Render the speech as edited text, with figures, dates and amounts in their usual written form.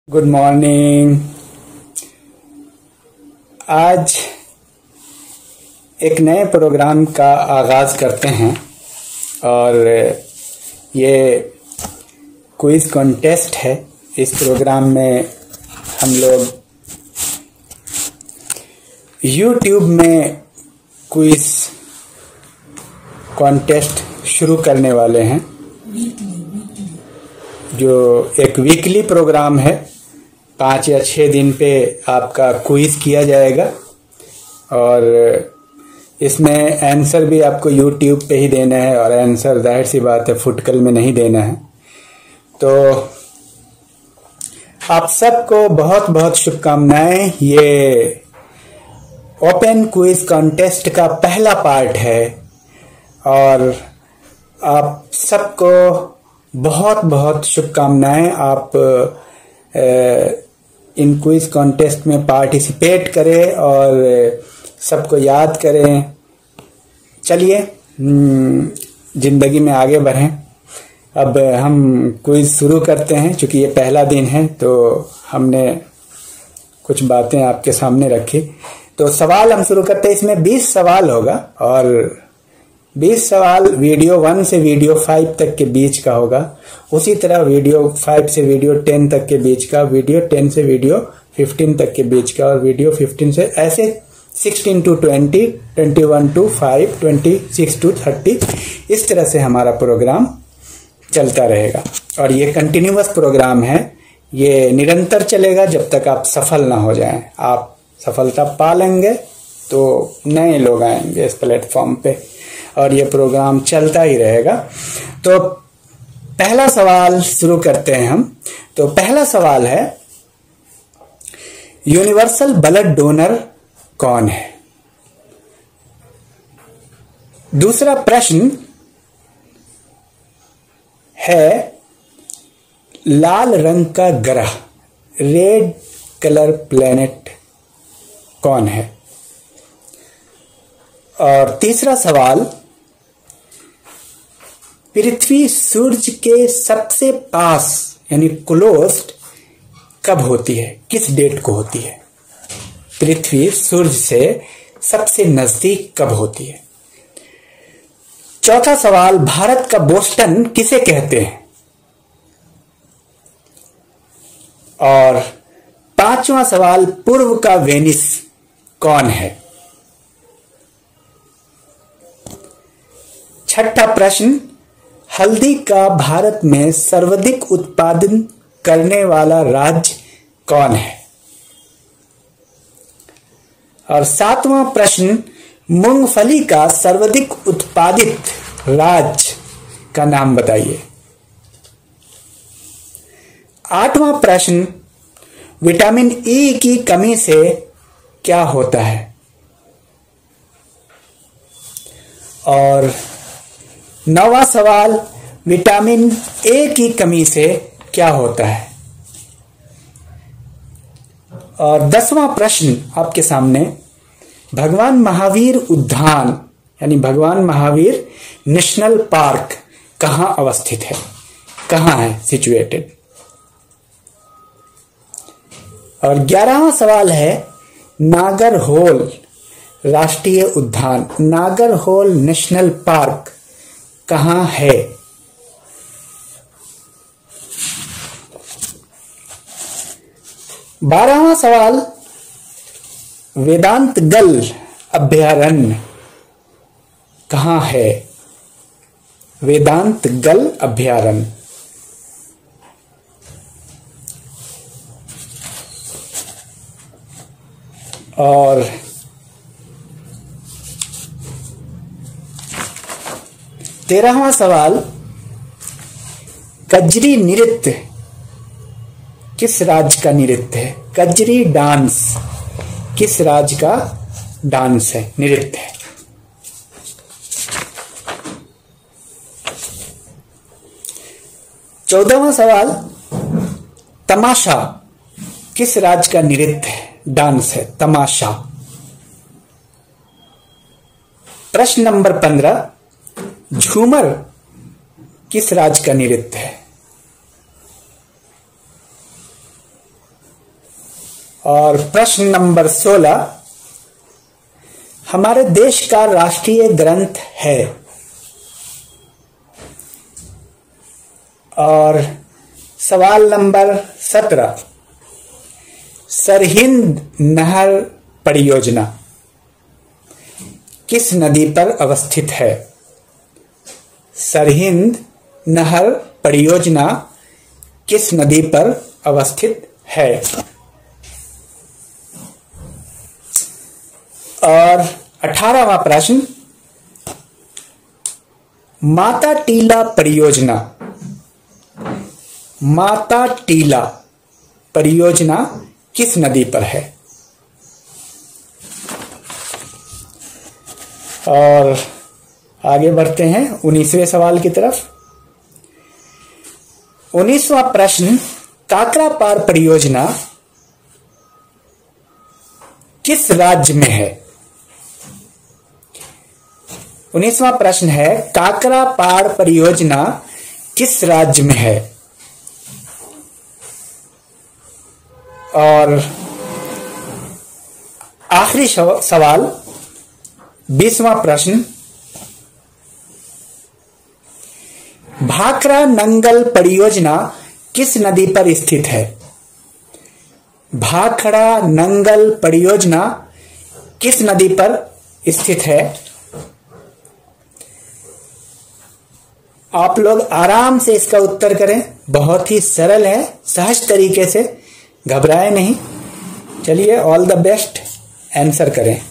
Good morning. आज एक नए प्रोग्राम का आगाज करते हैं और ये क्विज कॉन्टेस्ट है। इस प्रोग्राम में हम लोग YouTube में क्विज कॉन्टेस्ट शुरू करने वाले हैं, जो एक वीकली प्रोग्राम है। 5 या 6 दिन पे आपका क्विज किया जाएगा और इसमें आंसर भी आपको YouTube पे ही देना है और आंसर जाहिर सी बात है फुटकल में नहीं देना है। तो आप सबको बहुत बहुत शुभकामनाएं। ये ओपन क्विज कॉन्टेस्ट का पहला पार्ट है और आप सबको बहुत बहुत शुभकामनाएं। आप इन क्विज कॉन्टेस्ट में पार्टिसिपेट करें और सबको याद करें। चलिए जिंदगी में आगे बढ़ें। अब हम क्विज शुरू करते हैं। चूंकि ये पहला दिन है तो हमने कुछ बातें आपके सामने रखी। तो सवाल हम शुरू करते हैं। इसमें 20 सवाल होगा और 20 सवाल वीडियो 1 से वीडियो 5 तक के बीच का होगा। उसी तरह वीडियो 5 से वीडियो 10 तक के बीच का, वीडियो 10 से वीडियो 15 तक के बीच का और वीडियो 15 से ऐसे 16 to 20, 21 to 5, 26 to 30। इस तरह से हमारा प्रोग्राम चलता रहेगा और ये कंटिन्यूअस प्रोग्राम है। ये निरंतर चलेगा जब तक आप सफल ना हो जाएं। आप सफलता पा लेंगे तो नए लोग आएंगे इस प्लेटफॉर्म पे और ये प्रोग्राम चलता ही रहेगा। तो पहला सवाल शुरू करते हैं हम। तो पहला सवाल है, यूनिवर्सल ब्लड डोनर कौन है? दूसरा प्रश्न है, लाल रंग का ग्रह, रेड कलर प्लेनेट कौन है? और तीसरा सवाल, पृथ्वी सूर्य के सबसे पास यानी क्लोज्ड कब होती है? किस डेट को होती है? पृथ्वी सूर्य से सबसे नजदीक कब होती है? चौथा सवाल, भारत का बोस्टन किसे कहते हैं? और पांचवा सवाल, पूर्व का वेनिस कौन है? छठा प्रश्न, हल्दी का भारत में सर्वाधिक उत्पादन करने वाला राज्य कौन है? और सातवां प्रश्न, मूंगफली का सर्वाधिक उत्पादित राज्य का नाम बताइए। आठवां प्रश्न, विटामिन ई की कमी से क्या होता है? और 9वां सवाल, विटामिन ए की कमी से क्या होता है? और 10वां प्रश्न आपके सामने, भगवान महावीर उद्यान यानी भगवान महावीर नेशनल पार्क कहां अवस्थित है? कहां है सिचुएटेड? और 11वां सवाल है, नागरहोल राष्ट्रीय उद्यान, नागरहोल नेशनल पार्क कहां है? बारहवां सवाल, वेदांतगल अभयारण्य कहां है? वेदांतगल अभयारण्य। और 13वां सवाल, कजरी नृत्य किस राज्य का नृत्य है? कजरी डांस किस राज्य का डांस है, नृत्य है? 14वां सवाल, तमाशा किस राज्य का नृत्य है, डांस है? तमाशा। प्रश्न नंबर 15, झूमर किस राज्य का नृत्य है? और प्रश्न नंबर 16, हमारे देश का राष्ट्रीय ग्रंथ है। और सवाल नंबर 17, सरहिंद नहर परियोजना किस नदी पर अवस्थित है? सरहिंद नहर परियोजना किस नदी पर अवस्थित है? और 18वां प्रश्न, माता टीला परियोजना, माता टीला परियोजना किस नदी पर है? और आगे बढ़ते हैं 19वें सवाल की तरफ। 19वां प्रश्न, काकरापार परियोजना किस राज्य में है? 19वां प्रश्न है, काकरापार परियोजना किस राज्य में है? और आखिरी सवाल 20वां प्रश्न, भाखड़ा नंगल परियोजना किस नदी पर स्थित है? भाखड़ा नंगल परियोजना किस नदी पर स्थित है? आप लोग आराम से इसका उत्तर करें, बहुत ही सरल है, सहज तरीके से, घबराएं नहीं। चलिए, ऑल द बेस्ट, आंसर करें।